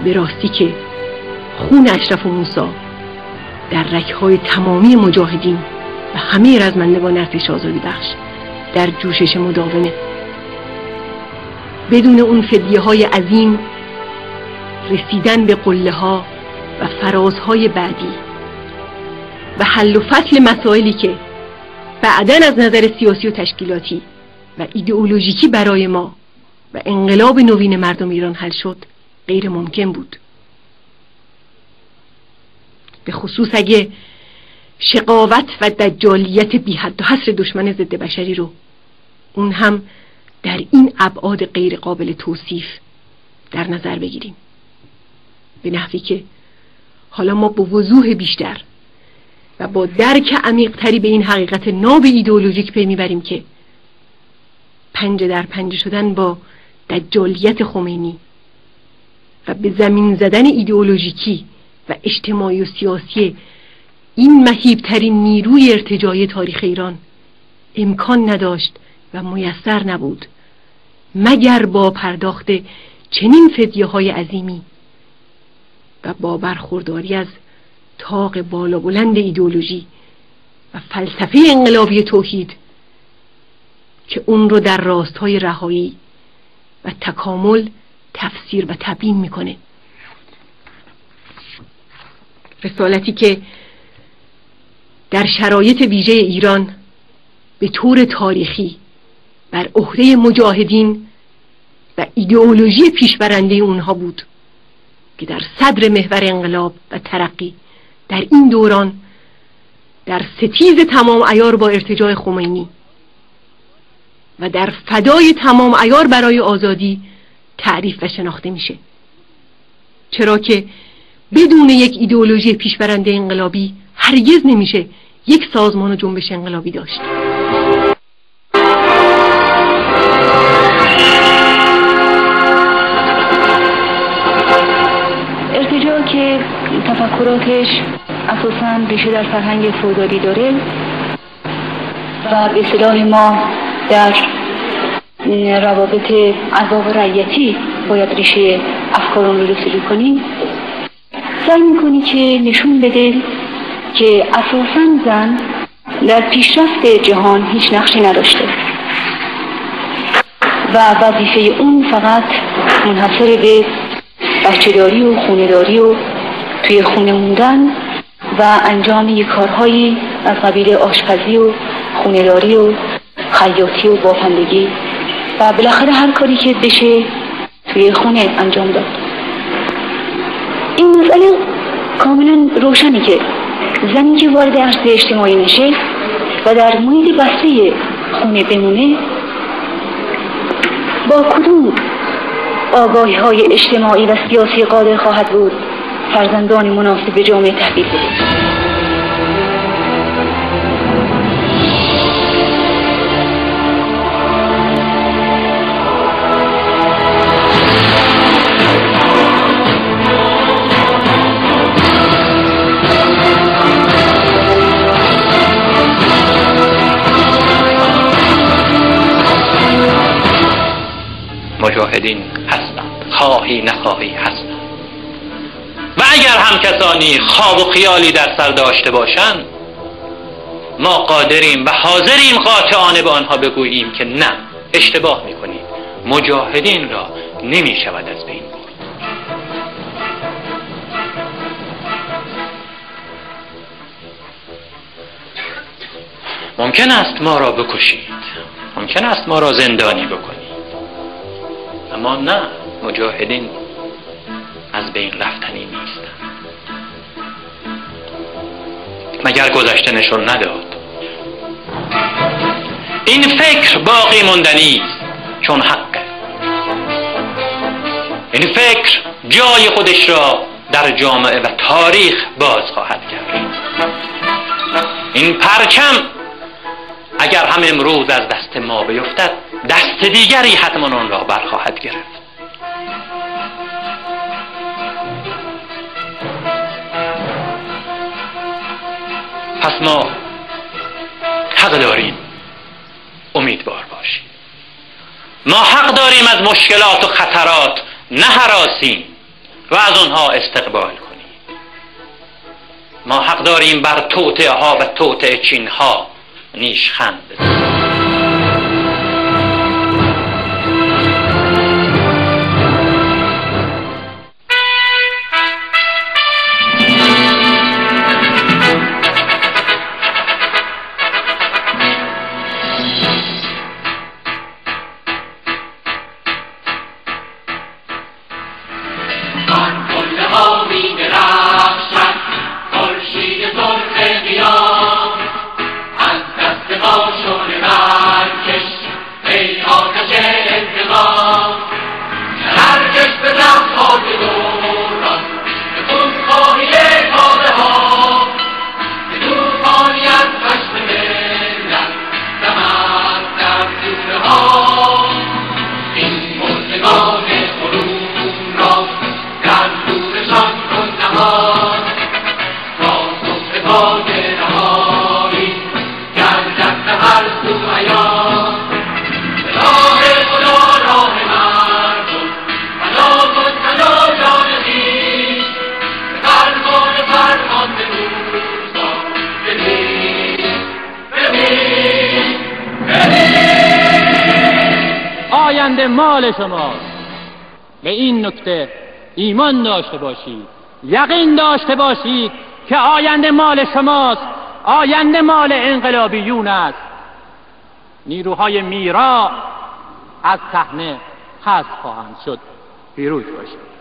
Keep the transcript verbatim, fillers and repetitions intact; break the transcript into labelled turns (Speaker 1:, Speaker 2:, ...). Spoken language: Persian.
Speaker 1: به راستی که خون اشرف و موسی در رگ‌های تمامی مجاهدین و همه رزمندگان ارتش آزادی بخش در جوشش مداومه. بدون اون فدیه‌های عظیم رسیدن به قله‌ها و فرازهای بعدی و حل و فصل مسائلی که بعداً از نظر سیاسی و تشکیلاتی و ایدئولوژیکی برای ما و انقلاب نوین مردم ایران حل شد غیر ممکن بود. به خصوص اگه شقاوت و دجالیت بی حد و حصر دشمن ضد بشری رو اون هم در این ابعاد غیر قابل توصیف در نظر بگیریم، به نحوی که حالا ما با وضوح بیشتر و با درک عمیق‌تری به این حقیقت ناب ایدئولوژیک پی میبریم که پنجه در پنجه شدن با دجالیت خمینی و به زمین زدن ایدئولوژیکی و اجتماعی و سیاسی این مهیبترین نیروی ارتجاعی تاریخ ایران امکان نداشت و میسر نبود مگر با پرداخت چنین فدیه‌های عظیمی و با برخورداری از طاق بالا بلند ایدئولوژی و فلسفه انقلابی توحید که اون رو در راستای رهایی و تکامل تفسیر و تبیین میکنه. رسالتی که در شرایط ویژه ایران به طور تاریخی بر عهده مجاهدین و ایدئولوژی پیشبرنده اونها بود که در صدر محور انقلاب و ترقی در این دوران در ستیز تمام عیار با ارتجاع خمینی و در فدای تمام عیار برای آزادی تعریف و شناخته میشه، چرا که بدون یک ایدئولوژی پیشبرنده انقلابی هرگز نمیشه یک سازمان و جنبش انقلابی داشت.
Speaker 2: ارتجاع که تفکراتش اساساً ریشه در فرهنگ فئودالی داره و به اصطلاح ما در روابط ارباب رعیتی باید ریشه افکار اون رو رسیدگی کنیم، سعی میکنی که نشون بده که اساساً زن در پیشرفت جهان هیچ نقشی نداشته و وظیفه اون فقط منحصر به بچه‌داری و خونه‌داری و توی خونه موندن و انجام یک کارهایی از قبیل آشپزی و خونه‌داری و خیاطی و بافندگی و بالاخره هر کاری که بشه توی خونه انجام داد. این مسئله کاملا روشنی که زنی که وارد عرصه اجتماعی نشه و در محیط بسته خونه بمونه با کدوم آگاهی های اجتماعی و سیاسی قادر خواهد بود فرزندان مناسب به جامعه تحویل بده.
Speaker 3: مجاهدین هستند، خواهی نخواهی هستند و اگر هم کسانی خواب و خیالی در سر داشته باشند ما قادریم و حاضریم قاطعانه به آنها بگوییم که نه، اشتباه میکنید، مجاهدین را نمی شود از بین برد. ممکن است ما را بکشید، ممکن است ما را زندانی بکنید، اما نه، مجاهدین از بین رفتنی نیستند. مگر گذشته نشون نداد این فکر باقی موندنی است چون حقه. این فکر جای خودش را در جامعه و تاریخ باز خواهد کرد. این پرچم اگر هم امروز از دست ما بیفتد دست دیگری حتما آن را برخواهد گرفت. پس ما حق داریم امیدوار باشیم. ما حق داریم از مشکلات و خطرات نه هراسیم، و از اونها استقبال کنید. ما حق داریم بر توطئه ها و توطئه چین ها نیشخند بزنیم.
Speaker 4: آینده مال شماست. به این نکته ایمان داشته باشید، یقین داشته باشید که آینده مال شماست، آینده مال انقلابیون است. نیروهای میرا از صحنه حذف خواهند شد. پیروز باشید.